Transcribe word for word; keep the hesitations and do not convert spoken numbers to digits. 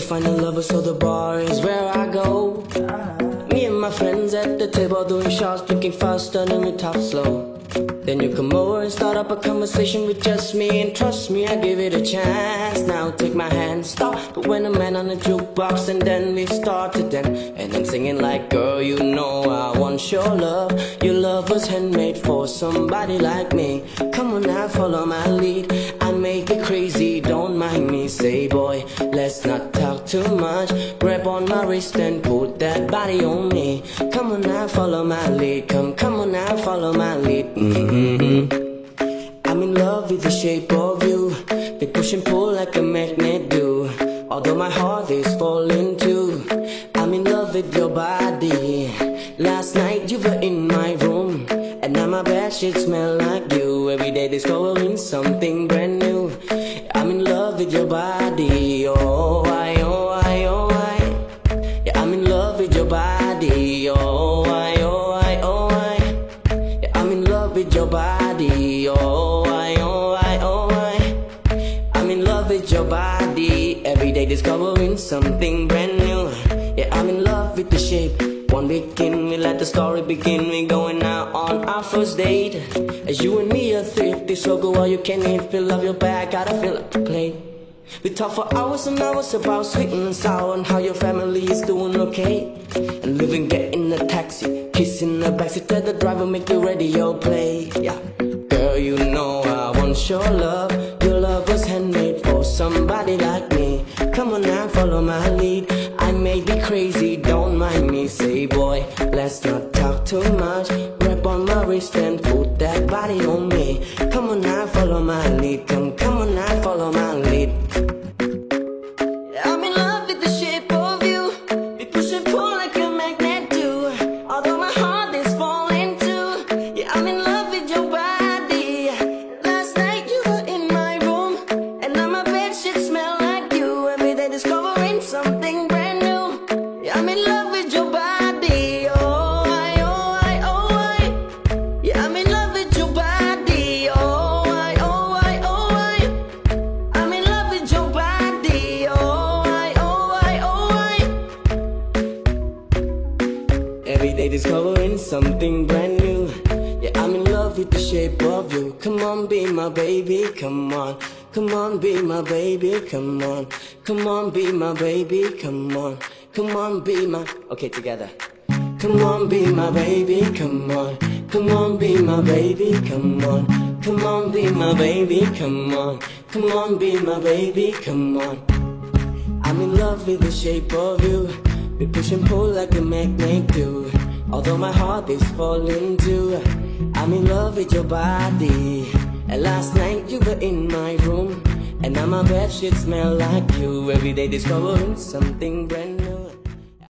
find a lover, so the bar is where I go. Me and my friends at the table doing shots, drinking fast, and then we talk slow. Then you come over and start up a conversation with just me, and trust me, I give it a chance. Now take my hand, stop, but when a man on the jukebox, and then we started then, and I'm singing like, girl, you know I want your love. Your love was handmade for somebody like me. Come on now, follow my lead. I make it crazy, don't mind me. Say, boy, let's not talk too much. Grab on my wrist and put that body on me. Come on now, follow my lead. Come, come on now, follow my lead. Mm-hmm. I'm in love with the shape of you. They push and pull like a magnet do. Although my heart is falling too. I'm in love with your body. Last night you were in my room, and now my bedsheets smell like you. Every day discovering something brand new. I'm in love with your body. Oh, I, oh, I, oh, I. Yeah, I'm in love with your body. Oh, I, oh, I, oh, I. Yeah, I'm in love with your body. Oh, I, oh, I, oh, I. I'm in love with your body. Every day discovering something brand new. Yeah, I'm in love with the shape. One weekend, we let the story begin. We going out on our first date. As you and me are thrifty, so go all you can eat. Fill up your bag, gotta fill up the plate. We talk for hours and hours about sweet and sour, and how your family is doing okay. And living, get in a taxi, kiss in the backseat, tell the driver make the radio play. Yeah, girl, you know I want your love. Your love was handmade for somebody like me. Come on now, follow my lead. I may be crazy, don't mind me. Say, boy, let's not talk too much. Grab on my wrist and put that body on me. Come on now, follow my lead. Come, come on now, follow my lead. I'm in love with the shape of you. We push and pull like a magnet do. Although my heart is falling too. Yeah, I'm in love with your body. Last night you were in my room, and now my bedsheets smell like you. Every day discovering something brand new. Yeah, I'm in love with your body. Oh, I, oh, I, oh, I. Yeah, I'm in love with your body. Oh, I, oh, I, oh, I. I'm in love with your body. Oh, I, oh, I, oh, I. Every day discovering something brand new. Yeah, I'm in love with the shape of you. Come on, be my baby, come on. Come on, be my baby, come on. Come on, be my baby, come on. Come on, be my... Okay, together. Come on, be my baby, come on. Come on, be my baby, come on. Come on, be my baby, come on. Come on, be my baby, come on. I'm in love with the shape of you. We push and pull like a magnet do. Although my heart is falling too. I'm in love with your body. And last night you were in my room, and now my bedsheets smell like you. Every day discovering something brand new.